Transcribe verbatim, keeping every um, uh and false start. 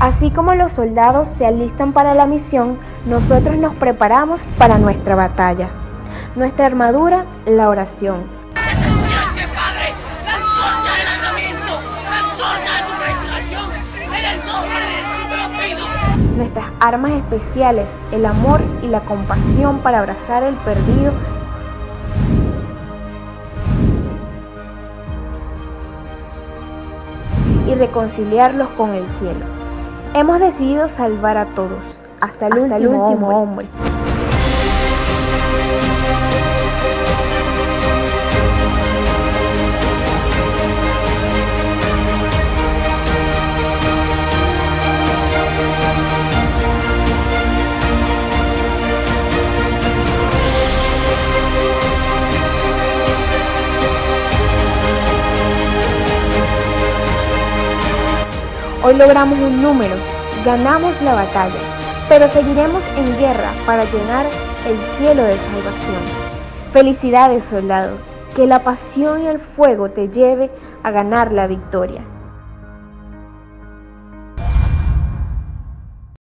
Así como los soldados se alistan para la misión, nosotros nos preparamos para nuestra batalla. Nuestra armadura, la oración. ¡Enciende, Padre! ¡La antorcha del armamento! ¡La antorcha de tu preservación! ¡En el nombre de Jesús te lo pido! Nuestras armas especiales, el amor y la compasión para abrazar el perdido y reconciliarlos con el cielo. Hemos decidido salvar a todos, hasta el hasta último, el último hombre. hombre. Hoy logramos un número, ganamos la batalla, pero seguiremos en guerra para llenar el cielo de salvación. Felicidades, soldado, que la pasión y el fuego te lleve a ganar la victoria.